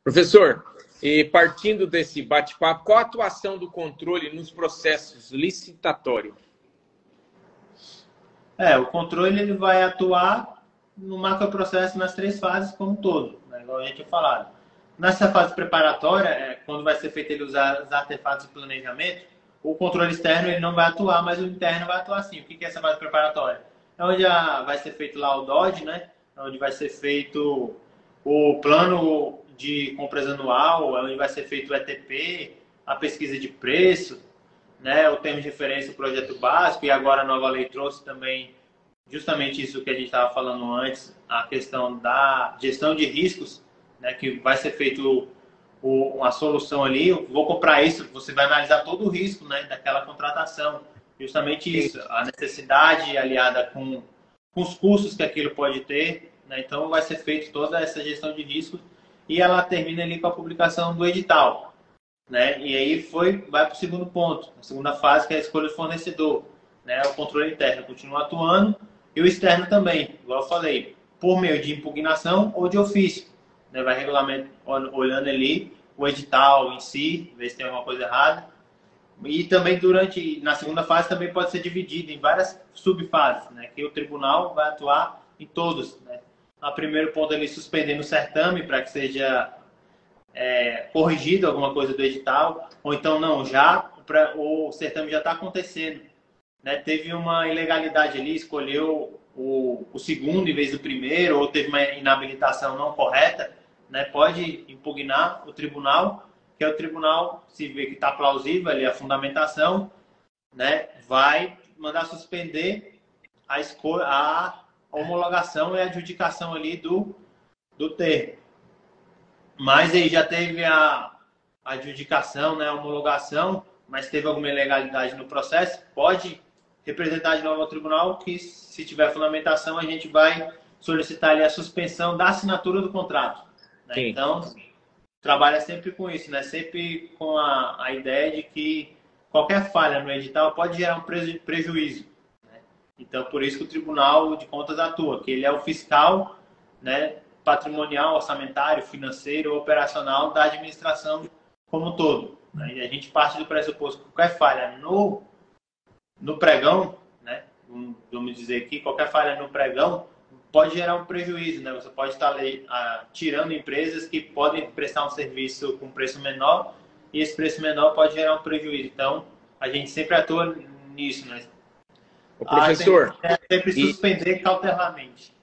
Professor, e partindo desse bate-papo, qual a atuação do controle nos processos licitatórios? O controle ele vai atuar no macroprocesso nas três fases como um todo, né? Igual a gente tinha falado. Nessa fase preparatória, quando vai ser feito ele usar os artefatos de planejamento, o controle externo ele não vai atuar, mas o interno vai atuar sim. O que é essa fase preparatória? É onde vai ser feito lá o DOD, né? É onde vai ser feito o plano de compras anual, é onde vai ser feito o ETP, a pesquisa de preço, né? O termo de referência, o projeto básico, e agora a nova lei trouxe também justamente isso que a gente estava falando antes, a questão da gestão de riscos, né? Que vai ser feito uma solução ali, eu vou comprar isso, você vai analisar todo o risco, né, daquela contratação. Justamente isso, a necessidade aliada com os custos que aquilo pode ter, né, então vai ser feito toda essa gestão de risco e ela termina ali com a publicação do edital, né, e aí vai para o segundo ponto, a segunda fase, que é a escolha do fornecedor, né, o controle interno continua atuando e o externo também, igual eu falei, por meio de impugnação ou de ofício. Né, vai regulamento olhando ali o edital em si, ver se tem alguma coisa errada. E também na segunda fase também pode ser dividido em várias subfases, né, que o tribunal vai atuar em todos. Né. No primeiro ponto ele suspendendo o certame para que seja corrigido alguma coisa do edital, ou então não, o certame já está acontecendo. Né, teve uma ilegalidade ali, escolheu o segundo em vez do primeiro, ou teve uma inabilitação não correta, né, pode impugnar o tribunal, que é o tribunal, se vê que está plausível ali a fundamentação, né, vai mandar suspender a homologação e a adjudicação ali do termo. Mas aí já teve a adjudicação, né, a homologação, mas teve alguma ilegalidade no processo, pode representar de novo ao tribunal que, se tiver fundamentação, a gente vai solicitar ali a suspensão da assinatura do contrato. Né? Então, trabalha sempre com isso, né? Sempre com a ideia de que qualquer falha no edital pode gerar um prejuízo. Né? Então, por isso que o Tribunal de Contas atua, que ele é o fiscal, né, patrimonial, orçamentário, financeiro, operacional da administração como um todo. Né? E a gente parte do pressuposto que qualquer falha no pregão, né, vamos dizer aqui, qualquer falha no pregão pode gerar um prejuízo, né? Você pode estar tirando empresas que podem prestar um serviço com preço menor e esse preço menor pode gerar um prejuízo. Então, a gente sempre atua nisso, né? O professor... sempre suspender cautelarmente.